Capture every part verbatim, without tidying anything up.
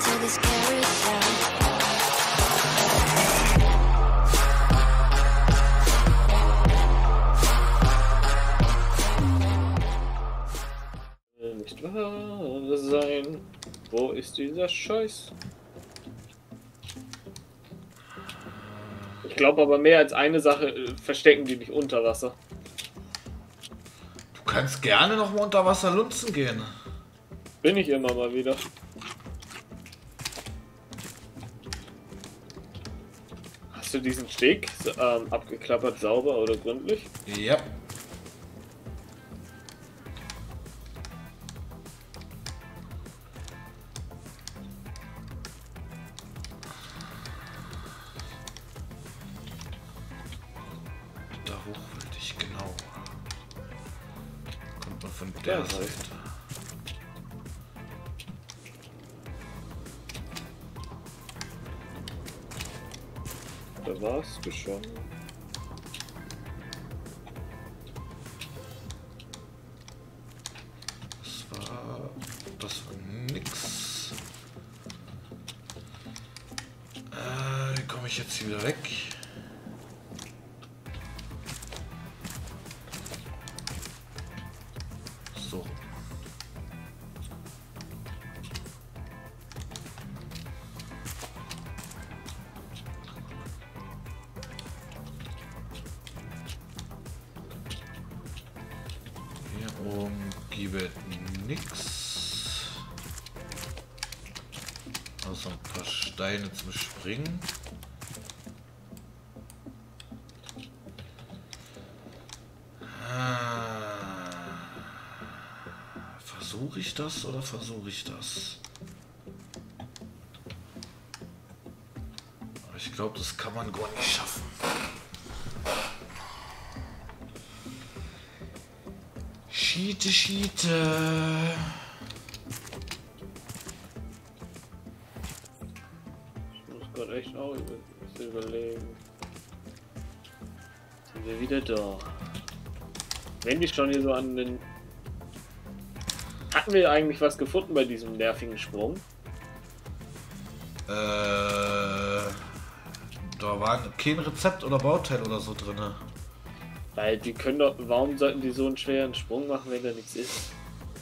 Nicht wahr sein. Wo ist dieser Scheiß? Ich glaube aber mehr als eine Sache äh, verstecken die nicht unter Wasser. Du kannst gerne noch mal unter Wasser lunzen gehen. Bin ich immer mal wieder. Hast du diesen Steg ähm, abgeklappert, sauber oder gründlich? Ja. Da hoch wollte ich genau. Kommt man von der Ja, Seite. Da warst du schon. Das war... Das war nix. Äh, wie komme ich jetzt hier wieder weg? So. Hier oben gibt nix. Außer ein paar Steine zum Springen. Versuche ich das oder versuche ich das? Ich glaube, das kann man gar nicht schaffen. Schiete, Schiete. Ich muss gerade echt auch über, überlegen. Sind wir wieder da? Wenn die schon hier so an den... Hatten wir eigentlich was gefunden bei diesem nervigen Sprung? Äh, da war kein Rezept oder Bauteil oder so drin. Weil die können doch... Warum sollten die so einen schweren Sprung machen, wenn da nichts ist?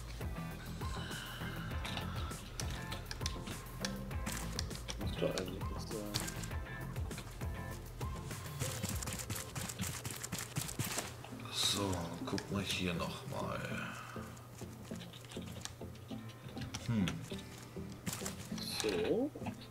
Muss doch eigentlich nicht sein. So, guck mal hier noch mal. Hm. So.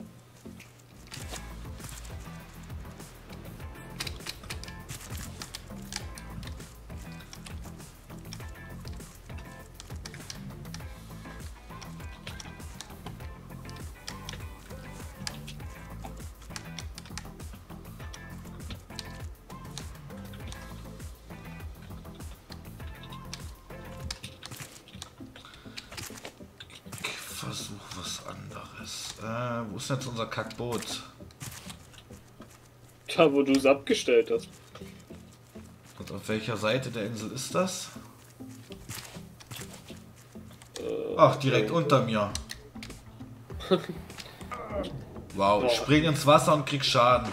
Versuch was anderes. Äh, wo ist denn jetzt unser Kackboot? Da, wo du es abgestellt hast. Und auf welcher Seite der Insel ist das? Äh, Ach, direkt okay. unter mir. Wow, ich spring ins Wasser und krieg Schaden.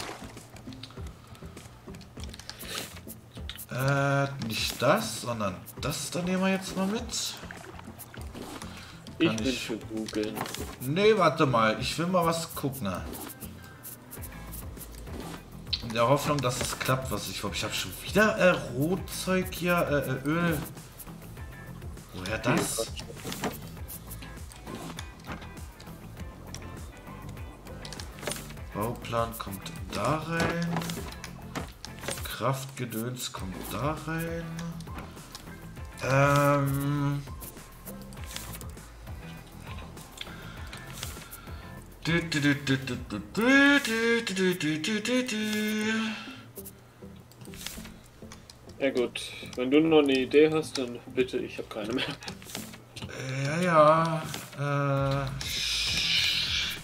Äh, nicht das, sondern das, da nehmen wir jetzt mal mit. Ich Kann bin ich- für googeln. Nee, warte mal, ich will mal was gucken. In der Hoffnung, dass es klappt, was ich habe. Ich habe schon wieder äh, Rotzeug hier, äh, äh, Öl. Woher das? Bauplan kommt da rein. Kraftgedöns kommt da rein. Ähm... Du, du, du, du, du, du, du, du, du, du, du, du. Ja gut, wenn du noch eine Idee hast, dann bitte, ich habe keine mehr. Ja, ja. Äh, sch-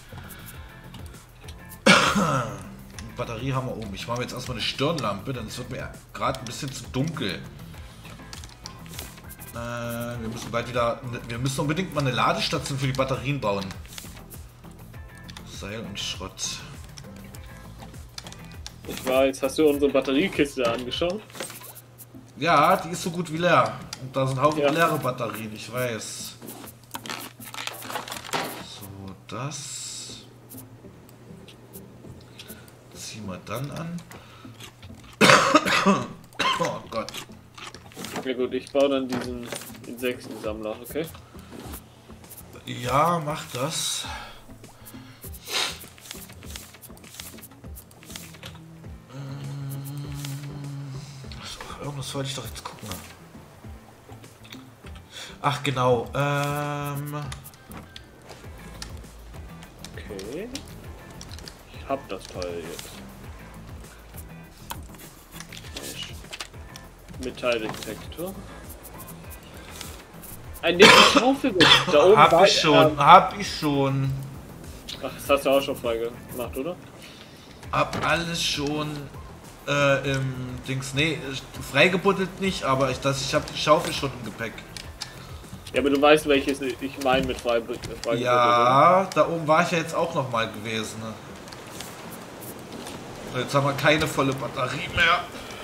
Batterie haben wir oben. Ich mache mir jetzt erstmal eine Stirnlampe, denn es wird mir gerade ein bisschen zu dunkel. Äh, wir müssen bald wieder. Wir müssen unbedingt mal eine Ladestation für die Batterien bauen. Seil und Schrott. Ich weiß, hast du unsere Batteriekiste angeschaut? Ja, die ist so gut wie leer. Und da sind Haufen Ja. leere Batterien, ich weiß. So, das ziehen wir dann an. Oh Gott. Ja gut, ich baue dann diesen Insektensammler, okay? Ja, mach das. Irgendwas wollte ich doch jetzt gucken. Ach genau. Ähm Okay. Ich hab das Teil jetzt. Metalldetektor. Ein nächste Schaufel mit. Da oben hab war, ich schon, ähm, hab ich schon. Ach, das hast du auch schon freigemacht, oder? Hab alles schon äh, im Dings. Nee, freigebuddelt nicht, aber ich, das, ich hab die Schaufel schon im Gepäck. Ja, aber du weißt, welches ich meine mit frei, freigebuddelt, oder? Ja, da oben war ich ja jetzt auch noch mal gewesen. Ne? Jetzt haben wir keine volle Batterie mehr.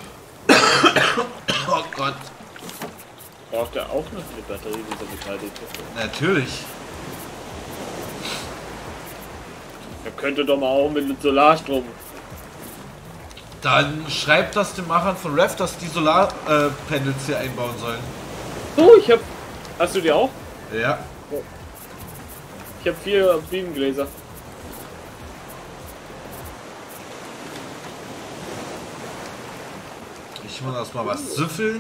Oh Gott. Braucht er auch noch eine Batterie, dieser Metalldetektor? Natürlich. Er könnte doch mal auch mit Solarstrom. Dann schreibt das den Machern von Rev, dass die Solarpanels hier einbauen sollen. So, ich hab. Hast du die auch? Ja. Ich hab vier Bienengläser. Ich muss erstmal was süffeln.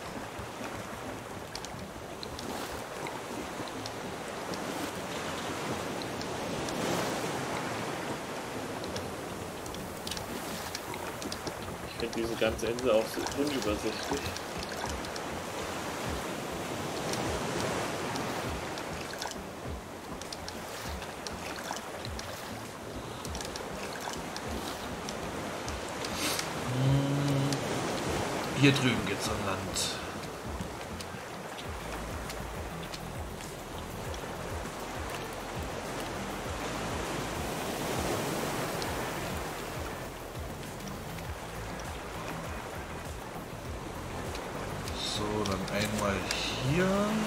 Ich finde diese ganze Insel auch so unübersichtlich. Hier drüben geht's an Land. So, dann einmal hier.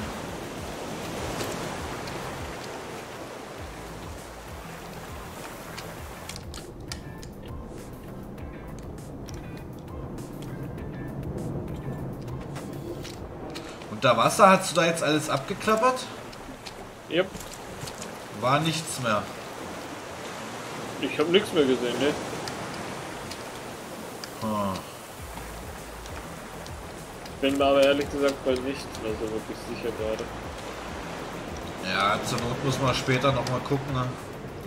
Unter Wasser hast du da jetzt alles abgeklappert? Yep. War nichts mehr. Ich habe nichts mehr gesehen, ne? Hm. Bin mir aber ehrlich gesagt bei nichts mehr so wirklich sicher gerade. Ja, zur Not muss man später noch mal gucken. Ne?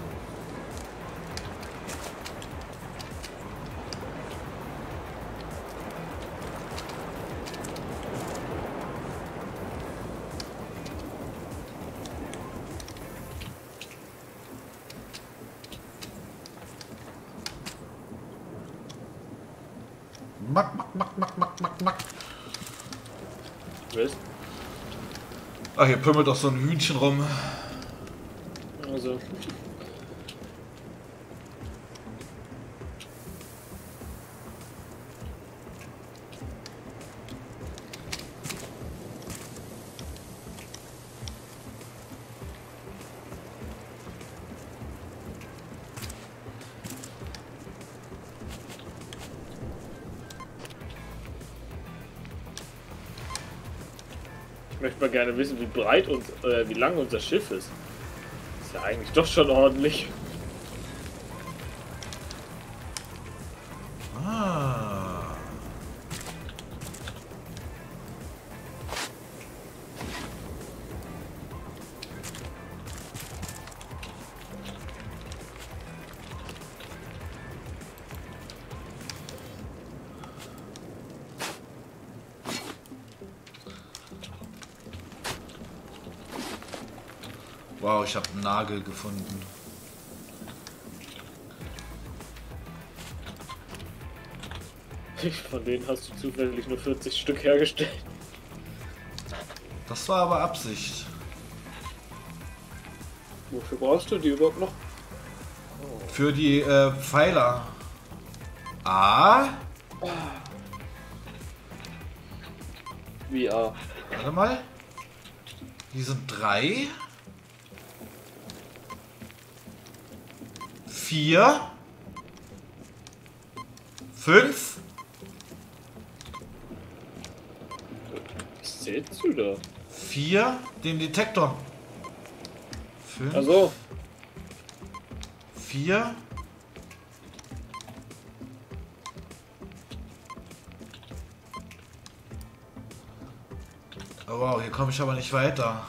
Mack, mack, mack, mack, mack, mack, mack. Was? Ach, hier pümmelt doch so ein Hühnchen rum. Also. Ich möchte mal gerne wissen, wie breit und äh, wie lang unser Schiff ist. Ist ja eigentlich doch schon ordentlich. Ah. Wow, ich habe einen Nagel gefunden. Von denen hast du zufällig nur vierzig Stück hergestellt. Das war aber Absicht. Wofür brauchst du die überhaupt noch? Für die äh, Pfeiler. A. Wie A? Warte mal. Hier sind drei. Vier. Fünf. Was zählst du da? Vier. Den Detektor. Fünf. Also. Vier. Oh wow, hier komme ich aber nicht weiter.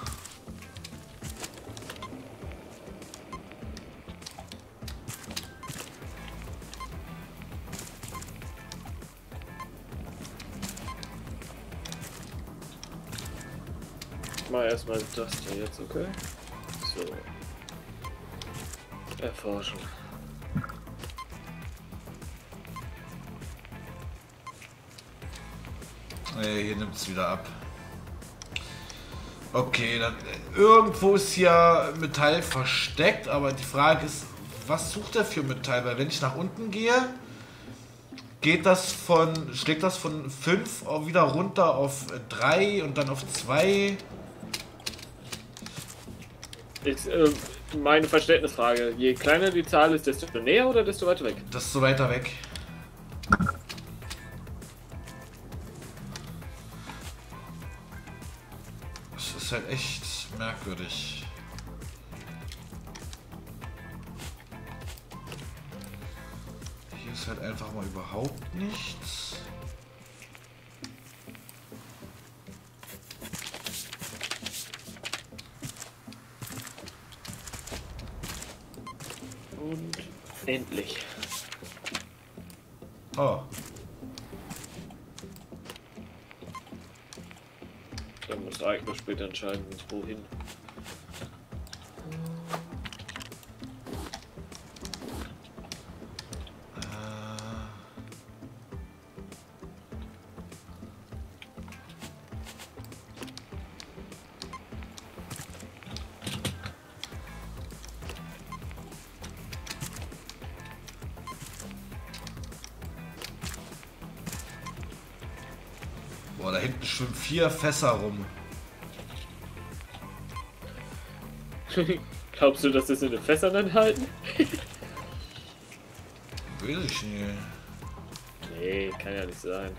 Ich mach erstmal das da jetzt, okay? So. Erforschen. Nee, hier nimmt es wieder ab. Okay, dann irgendwo ist hier Metall versteckt, aber die Frage ist, was sucht er für Metall? Weil wenn ich nach unten gehe, geht das von, schlägt das von fünf wieder runter auf drei und dann auf zwei. Ist, äh, meine Verständnisfrage. Je kleiner die Zahl ist, desto näher oder desto weiter weg? Das ist so weiter weg. Das ist halt echt merkwürdig. Hier ist halt einfach mal überhaupt nichts. Und endlich. Oh. Dann muss Eigner später entscheiden, wohin. Boah, da hinten schwimmen vier Fässer rum. Glaubst du, dass das in den Fässern enthalten? Weiß ich nicht. Nee, kann ja nicht sein.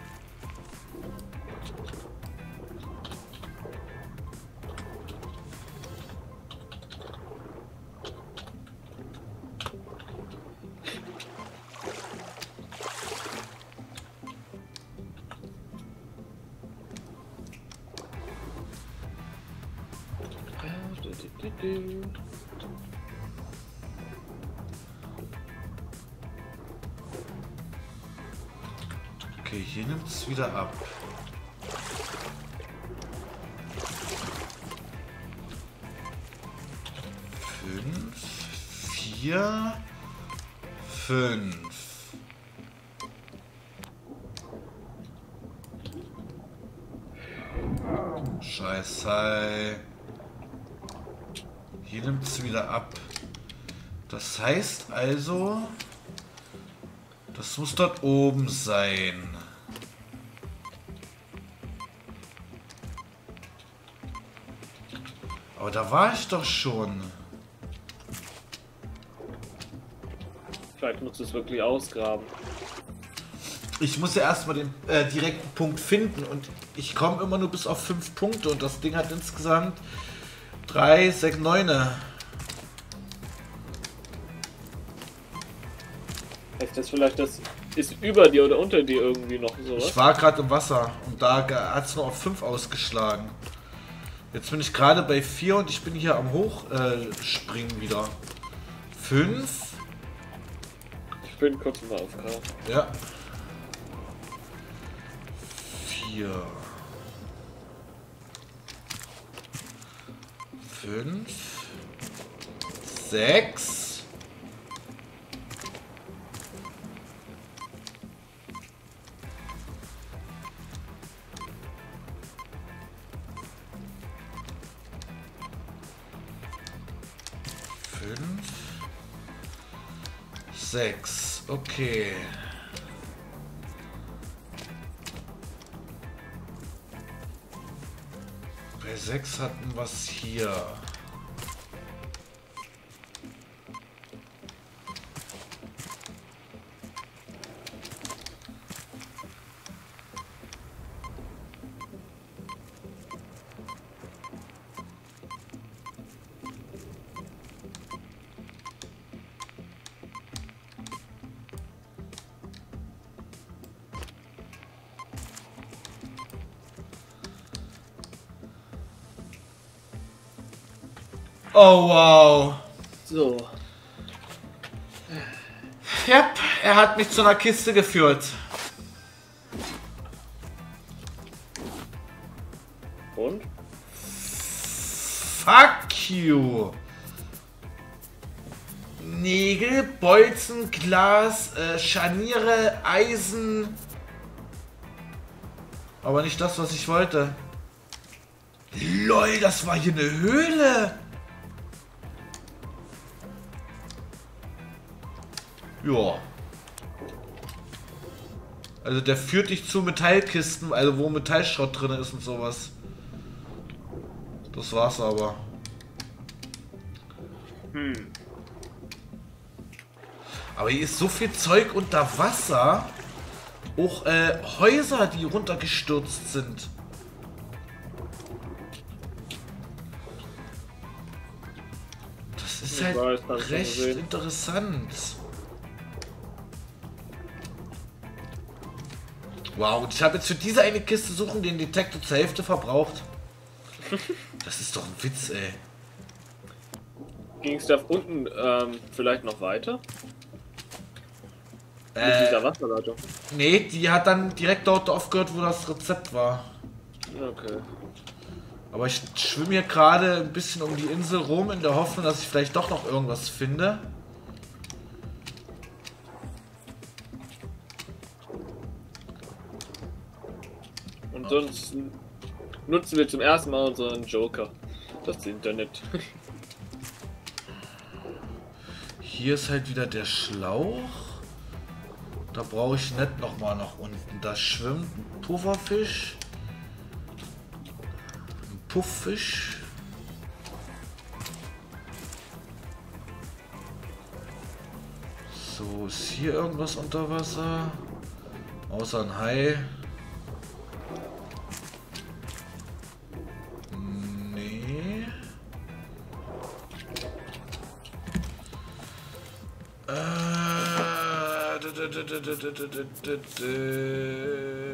Okay, hier nimmt es wieder ab. Fünf, vier, fünf. Scheiße. Hier nimmt es wieder ab. Das heißt also, das muss dort oben sein. Aber da war ich doch schon. Vielleicht musst du es wirklich ausgraben. Ich muss ja erstmal den äh, direkten Punkt finden und ich komme immer nur bis auf fünf Punkte und das Ding hat insgesamt drei, sechs, neun. Heißt das vielleicht, das ist über dir oder unter dir irgendwie noch sowas? Ich war gerade im Wasser und da hat es nur auf fünf ausgeschlagen. Jetzt bin ich gerade bei vier und ich bin hier am Hochspringen äh, springen wieder. fünf. Ich bin kurz mal auf K. Ja. vier. fünf. sechs. fünf. sechs, okay. Bei sechs hatten wir es hier. Oh wow. So. Ja, er hat mich zu einer Kiste geführt. Und? Fuck you. Nägel, Bolzen, Glas, äh, Scharniere, Eisen. Aber nicht das, was ich wollte. Lol, das war hier eine Höhle. Ja. Also der führt dich zu Metallkisten, also wo Metallschrott drin ist und sowas. Das war's aber. Hm. Aber hier ist so viel Zeug unter Wasser. Auch äh, Häuser, die runtergestürzt sind. Das ist Ich halt weiß, hab ich recht schon gesehen. interessant. Wow, und ich habe jetzt für diese eine Kiste suchen den Detektor zur Hälfte verbraucht. Das ist doch ein Witz, ey. Ging es da unten ähm, vielleicht noch weiter? Mit Äh, dieser Wasserleitung? nee, die hat dann direkt dort aufgehört, wo das Rezept war. Okay. Aber ich schwimme hier gerade ein bisschen um die Insel rum, in der Hoffnung, dass ich vielleicht doch noch irgendwas finde. Und sonst nutzen wir zum ersten Mal unseren Joker. Das Internet. Hier ist halt wieder der Schlauch. Da brauche ich nicht noch mal nach unten. Da schwimmt ein Pufferfisch. Ein Pufffisch. So, ist hier irgendwas unter Wasser? Außer ein Hai. Nee. Äh, d- d- d- d- d- d- d- d- d-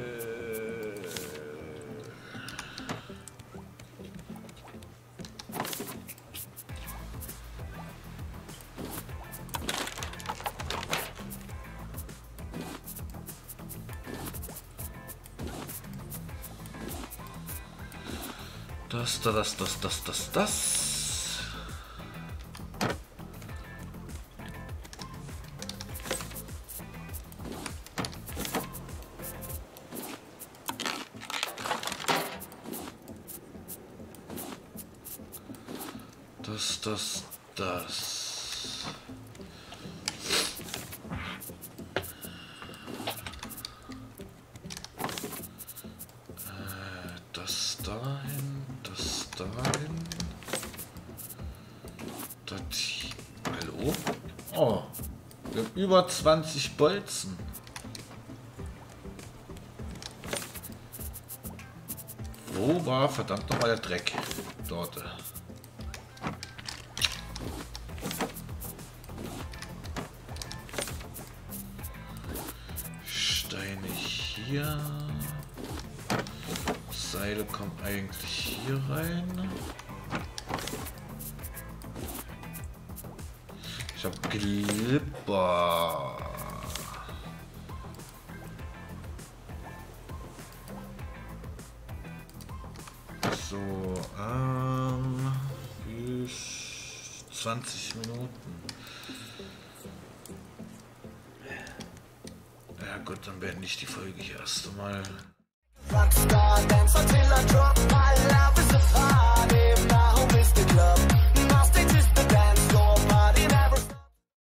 Das, das, das, das, das, das. Das, das, das. Äh, das dahin, das dahin. Das hier. Hallo? Oh. Wir haben über zwanzig Bolzen. Wo war verdammt nochmal der Dreck? Dort. Steine hier. Seile kommen eigentlich hier rein. Ich habe Glipper. So, ähm, bis zwanzig Minuten. Ja gut, dann beende ich die Folge hier erst einmal. Rockstar, dance until I drop. My love is a party. My home is the club.